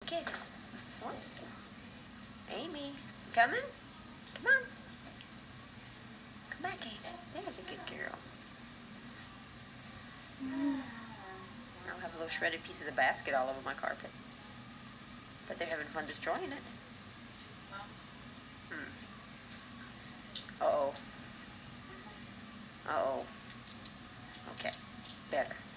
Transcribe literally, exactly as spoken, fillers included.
kid. What? Amy, coming? Come on. Come back, Amy. There's a good girl. I'll have little shredded pieces of basket all over my carpet. But they're having fun destroying it. Hmm. Uh-oh. Uh-oh. Okay. Better.